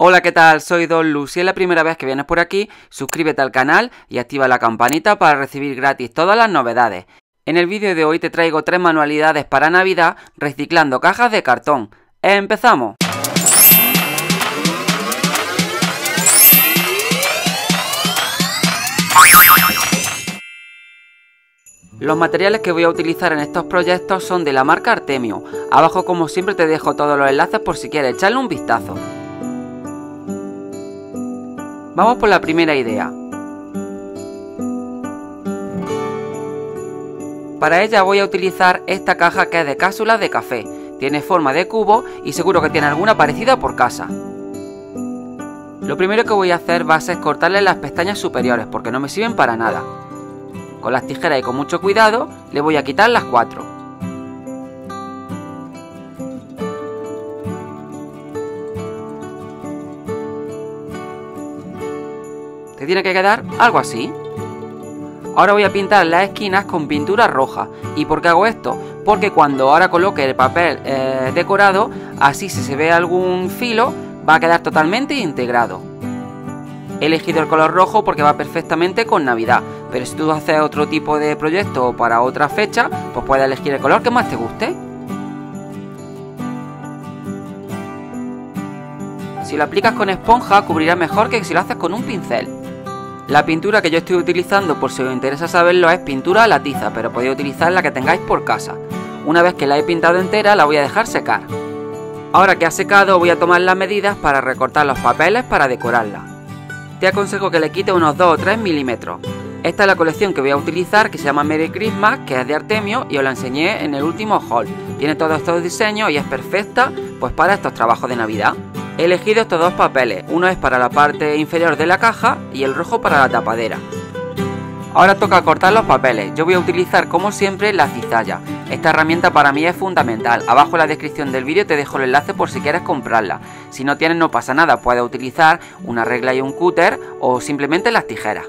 Hola, ¿qué tal? Soy Don Lu. Si es la primera vez que vienes por aquí, suscríbete al canal y activa la campanita para recibir gratis todas las novedades. En el vídeo de hoy te traigo 3 manualidades para Navidad reciclando cajas de cartón. ¡Empezamos! Los materiales que voy a utilizar en estos proyectos son de la marca Artemio. Abajo, como siempre, te dejo todos los enlaces por si quieres echarle un vistazo. Vamos por la primera idea. Para ella voy a utilizar esta caja que es de cápsulas de café. Tiene forma de cubo y seguro que tiene alguna parecida por casa. Lo primero que voy a hacer va a ser cortarle las pestañas superiores porque no me sirven para nada. Con las tijeras y con mucho cuidado le voy a quitar las 4. Te tiene que quedar algo así. Ahora voy a pintar las esquinas con pintura roja. ¿Y por qué hago esto? Porque cuando ahora coloque el papel decorado, así si se ve algún filo, va a quedar totalmente integrado. He elegido el color rojo porque va perfectamente con Navidad, pero si tú haces otro tipo de proyecto o para otra fecha, pues puedes elegir el color que más te guste. Si lo aplicas con esponja, cubrirá mejor que si lo haces con un pincel. La pintura que yo estoy utilizando, por si os interesa saberlo, es pintura a la tiza, pero podéis utilizar la que tengáis por casa. Una vez que la he pintado entera, la voy a dejar secar. Ahora que ha secado, voy a tomar las medidas para recortar los papeles para decorarla. Te aconsejo que le quites unos 2 o 3 milímetros. Esta es la colección que voy a utilizar, que se llama Merry Christmas, que es de Artemio y os la enseñé en el último haul. Tiene todos estos diseños y es perfecta pues para estos trabajos de Navidad. He elegido estos 2 papeles, uno es para la parte inferior de la caja y el rojo para la tapadera. Ahora toca cortar los papeles. Yo voy a utilizar como siempre la cizalla. Esta herramienta para mí es fundamental. Abajo en la descripción del vídeo te dejo el enlace por si quieres comprarla. Si no tienes no pasa nada, puedes utilizar una regla y un cúter o simplemente las tijeras.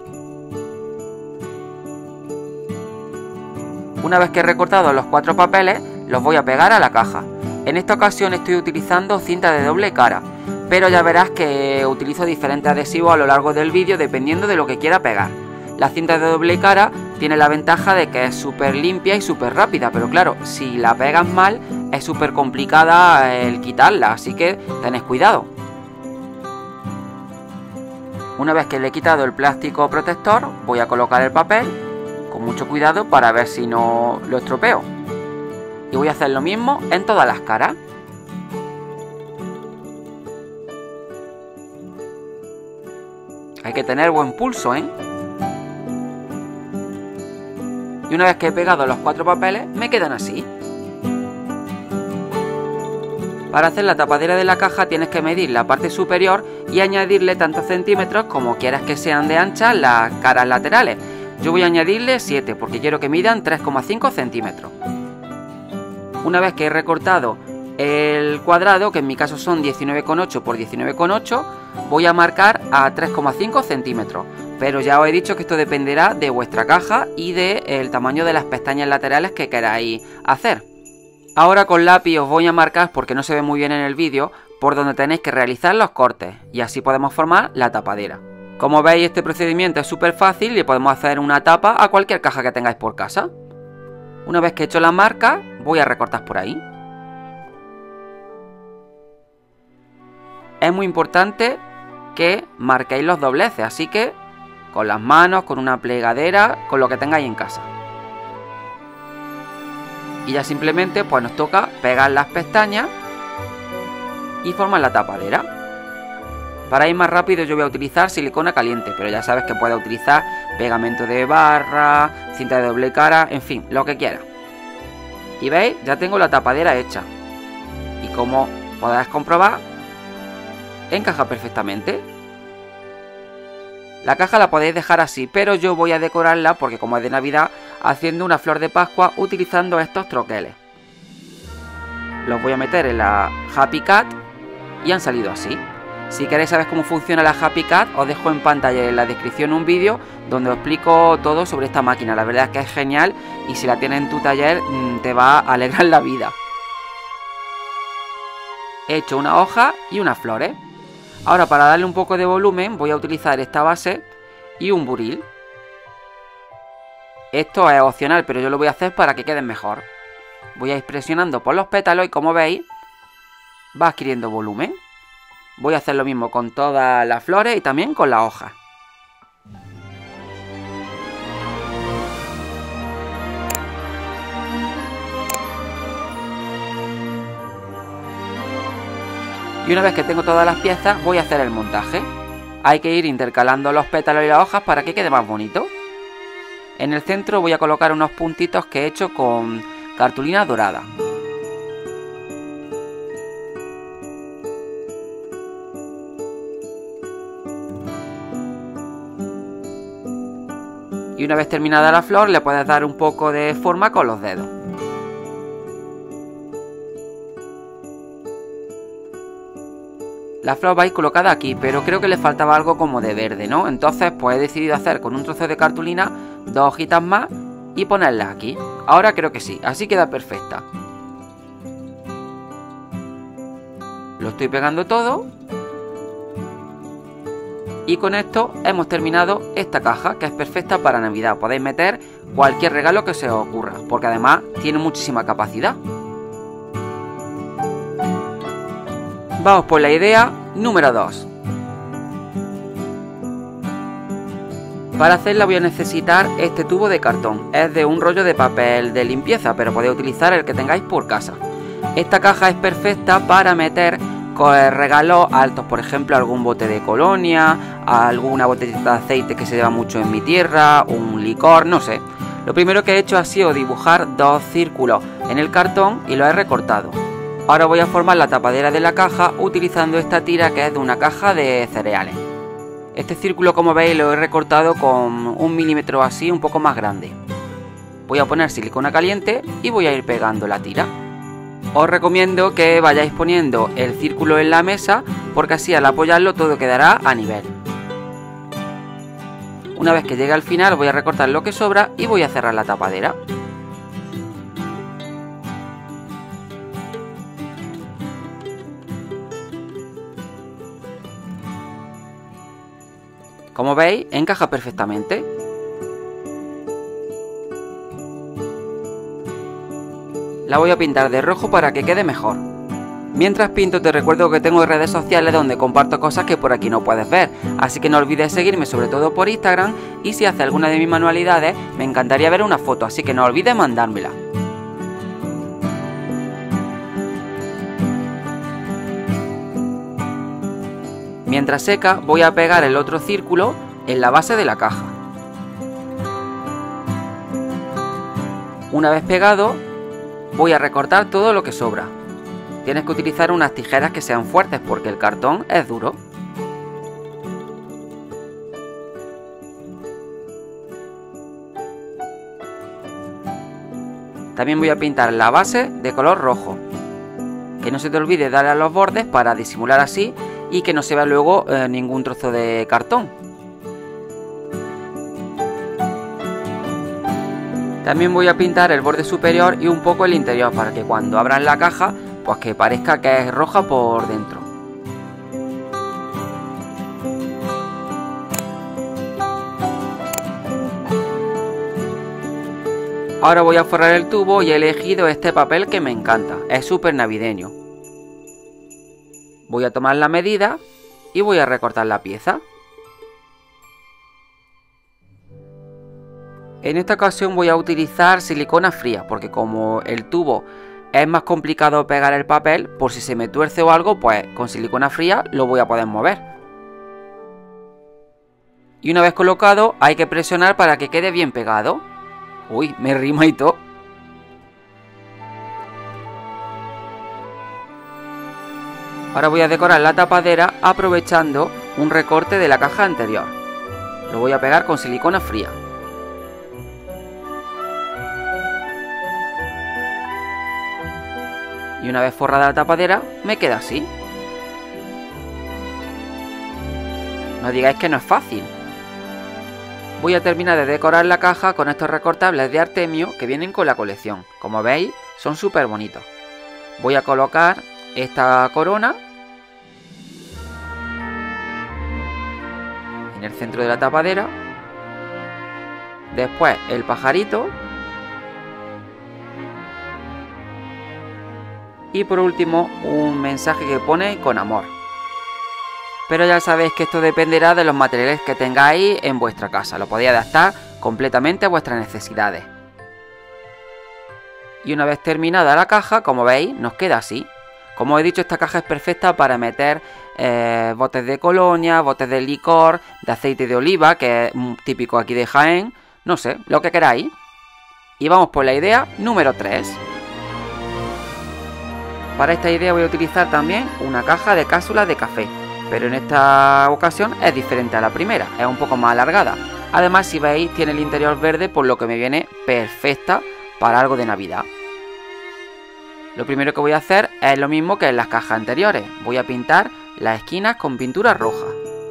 Una vez que he recortado los 4 papeles, los voy a pegar a la caja. En esta ocasión estoy utilizando cinta de doble cara, pero ya verás que utilizo diferentes adhesivos a lo largo del vídeo dependiendo de lo que quiera pegar. La cinta de doble cara tiene la ventaja de que es súper limpia y súper rápida, pero claro, si la pegas mal es súper complicada el quitarla, así que tened cuidado. Una vez que le he quitado el plástico protector, voy a colocar el papel con mucho cuidado para ver si no lo estropeo. Y voy a hacer lo mismo en todas las caras. Hay que tener buen pulso, ¿eh? Y una vez que he pegado los 4 papeles, me quedan así. Para hacer la tapadera de la caja tienes que medir la parte superior y añadirle tantos centímetros como quieras que sean de ancha las caras laterales. Yo voy a añadirle 7 porque quiero que midan 3,5 centímetros. Una vez que he recortado el cuadrado, que en mi caso son 19,8 por 19,8, voy a marcar a 3,5 centímetros. Pero ya os he dicho que esto dependerá de vuestra caja y del tamaño de las pestañas laterales que queráis hacer. Ahora con lápiz os voy a marcar, porque no se ve muy bien en el vídeo, por donde tenéis que realizar los cortes y así podemos formar la tapadera. Como veis, este procedimiento es súper fácil y podemos hacer una tapa a cualquier caja que tengáis por casa. Una vez que he hecho la marca, voy a recortar por ahí. Es muy importante que marquéis los dobleces, así que con las manos, con una plegadera, con lo que tengáis en casa. Y ya simplemente pues nos toca pegar las pestañas y formar la tapadera. Para ir más rápido yo voy a utilizar silicona caliente, pero ya sabes que puedes utilizar pegamento de barra, cinta de doble cara, en fin, lo que quieras. Y veis, ya tengo la tapadera hecha. Y como podéis comprobar, encaja perfectamente. La caja la podéis dejar así, pero yo voy a decorarla, porque como es de Navidad, haciendo una flor de Pascua utilizando estos troqueles. Los voy a meter en la Happy Cat y han salido así. Si queréis saber cómo funciona la Happy Cat, os dejo en pantalla en la descripción un vídeo donde os explico todo sobre esta máquina. La verdad es que es genial y si la tienes en tu taller te va a alegrar la vida. He hecho una hoja y unas flores. Ahora, para darle un poco de volumen, voy a utilizar esta base y un buril. Esto es opcional, pero yo lo voy a hacer para que queden mejor. Voy a ir presionando por los pétalos y, como veis, va adquiriendo volumen. Voy a hacer lo mismo con todas las flores y también con las hojas. Y una vez que tengo todas las piezas, voy a hacer el montaje. Hay que ir intercalando los pétalos y las hojas para que quede más bonito. En el centro voy a colocar unos puntitos que he hecho con cartulina dorada. Y una vez terminada la flor, le puedes dar un poco de forma con los dedos. La flor va a ir colocada aquí, pero creo que le faltaba algo como de verde, ¿no? Entonces pues he decidido hacer con un trozo de cartulina 2 hojitas más y ponerlas aquí. Ahora creo que sí, así queda perfecta. Lo estoy pegando todo. Y con esto hemos terminado esta caja, que es perfecta para Navidad. Podéis meter cualquier regalo que se os ocurra, porque además tiene muchísima capacidad. Vamos por la idea número 2. Para hacerla voy a necesitar este tubo de cartón. Es de un rollo de papel de limpieza, pero podéis utilizar el que tengáis por casa. Esta caja es perfecta para meter regalos altos, por ejemplo algún bote de colonia, alguna botellita de aceite que se lleva mucho en mi tierra, un licor, no sé. Lo primero que he hecho ha sido dibujar 2 círculos en el cartón y lo he recortado. Ahora voy a formar la tapadera de la caja utilizando esta tira que es de una caja de cereales. Este círculo, como veis, lo he recortado con 1 milímetro así, un poco más grande. Voy a poner silicona caliente y voy a ir pegando la tira. Os recomiendo que vayáis poniendo el círculo en la mesa, porque así al apoyarlo todo quedará a nivel. Una vez que llegue al final voy a recortar lo que sobra y voy a cerrar la tapadera. Como veis, encaja perfectamente. La voy a pintar de rojo para que quede mejor. Mientras pinto, te recuerdo que tengo redes sociales donde comparto cosas que por aquí no puedes ver, así que no olvides seguirme, sobre todo por Instagram, y si haces alguna de mis manualidades me encantaría ver una foto, así que no olvides mandármela. Mientras seca, voy a pegar el otro círculo en la base de la caja. Una vez pegado, voy a recortar todo lo que sobra. Tienes que utilizar unas tijeras que sean fuertes porque el cartón es duro. También voy a pintar la base de color rojo. Que no se te olvide darle a los bordes para disimular así y que no se vea luego ningún trozo de cartón. También voy a pintar el borde superior y un poco el interior para que cuando abran la caja, pues que parezca que es roja por dentro. Ahora voy a forrar el tubo y he elegido este papel que me encanta, es súper navideño. Voy a tomar la medida y voy a recortar la pieza. En esta ocasión voy a utilizar silicona fría, porque como el tubo es más complicado pegar el papel, por si se me tuerce o algo, pues con silicona fría lo voy a poder mover. Y una vez colocado hay que presionar para que quede bien pegado. Uy, me rima y todo. Ahora voy a decorar la tapadera aprovechando un recorte de la caja anterior. Lo voy a pegar con silicona fría. Y una vez forrada la tapadera, me queda así. No digáis que no es fácil. Voy a terminar de decorar la caja con estos recortables de Artemio que vienen con la colección. Como veis, son súper bonitos. Voy a colocar esta corona en el centro de la tapadera. Después el pajarito. Y por último un mensaje que pone con amor. Pero ya sabéis que esto dependerá de los materiales que tengáis en vuestra casa. Lo podéis adaptar completamente a vuestras necesidades. Y una vez terminada la caja, como veis, nos queda así. Como he dicho, esta caja es perfecta para meter botes de colonia, botes de licor, de aceite de oliva, que es típico aquí de Jaén. No sé, lo que queráis. Y vamos por la idea número 3. Para esta idea voy a utilizar también una caja de cápsulas de café. Pero en esta ocasión es diferente a la primera, es un poco más alargada. Además, si veis, tiene el interior verde, por lo que me viene perfecta para algo de Navidad. Lo primero que voy a hacer es lo mismo que en las cajas anteriores. Voy a pintar las esquinas con pintura roja.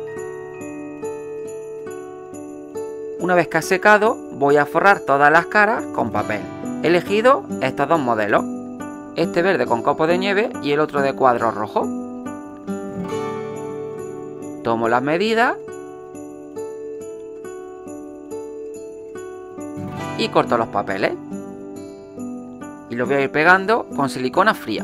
Una vez que ha secado, voy a forrar todas las caras con papel. He elegido estos dos modelos. Este verde con copos de nieve y el otro de cuadros rojos. Tomo las medidas y corto los papeles. Y los voy a ir pegando con silicona fría.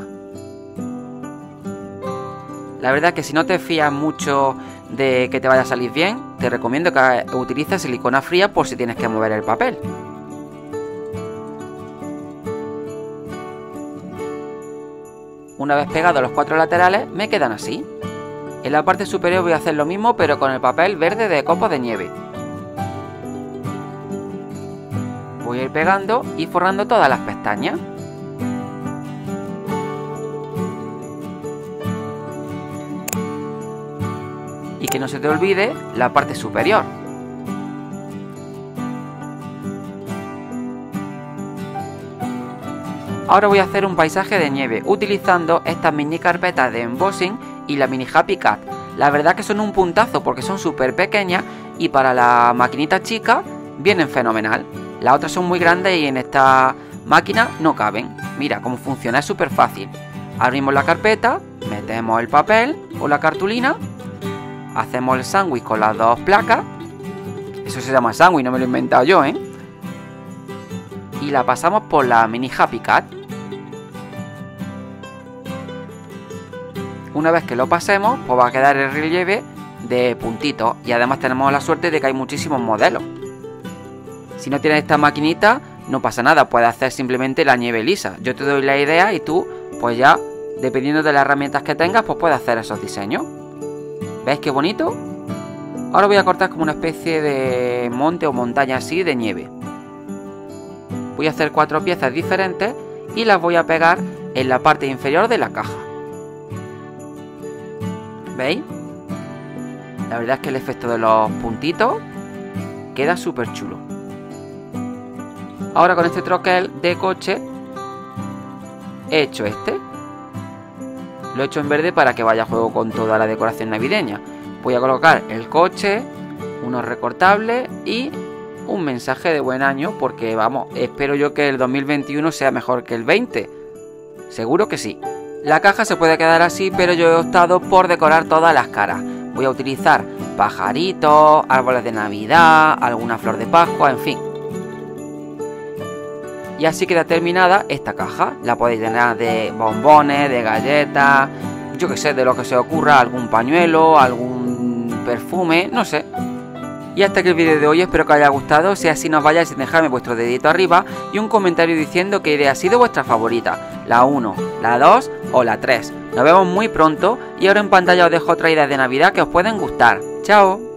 La verdad es que si no te fías mucho de que te vaya a salir bien, te recomiendo que utilices silicona fría por si tienes que mover el papel. Una vez pegados los 4 laterales, me quedan así. En la parte superior voy a hacer lo mismo, pero con el papel verde de copos de nieve. Voy a ir pegando y forrando todas las pestañas. Y que no se te olvide la parte superior. Ahora voy a hacer un paisaje de nieve utilizando estas mini carpetas de embossing y la mini Happy Cat. La verdad que son un puntazo porque son súper pequeñas y para la maquinita chica vienen fenomenal. Las otras son muy grandes y en esta máquina no caben. Mira cómo funciona, es súper fácil. Abrimos la carpeta, metemos el papel o la cartulina, hacemos el sándwich con las dos placas. Eso se llama sándwich, no me lo he inventado yo, ¿eh? Y la pasamos por la mini Happy Cat. Una vez que lo pasemos, pues va a quedar el relieve de puntitos. Y además tenemos la suerte de que hay muchísimos modelos. Si no tienes esta maquinita, no pasa nada, puedes hacer simplemente la nieve lisa. Yo te doy la idea y tú, pues ya, dependiendo de las herramientas que tengas, pues puedes hacer esos diseños. ¿Veis qué bonito? Ahora voy a cortar como una especie de monte o montaña así de nieve. Voy a hacer 4 piezas diferentes y las voy a pegar en la parte inferior de la caja. ¿Veis? La verdad es que el efecto de los puntitos queda súper chulo. Ahora con este troquel de coche he hecho este. Lo he hecho en verde para que vaya a juego con toda la decoración navideña. Voy a colocar el coche, unos recortables y un mensaje de buen año porque vamos, espero yo que el 2021 sea mejor que el 20. Seguro que sí. La caja se puede quedar así, pero yo he optado por decorar todas las caras. Voy a utilizar pajaritos, árboles de Navidad, alguna flor de Pascua, en fin. Y así queda terminada esta caja. La podéis llenar de bombones, de galletas, yo que sé, de lo que se os ocurra, algún pañuelo, algún perfume, no sé. Y hasta aquí el vídeo de hoy, espero que os haya gustado. Si así, no os vayáis sin dejarme vuestro dedito arriba y un comentario diciendo qué idea ha sido vuestra favorita, la 1, la 2 o la 3. Nos vemos muy pronto y ahora en pantalla os dejo otra idea de Navidad que os pueden gustar. ¡Chao!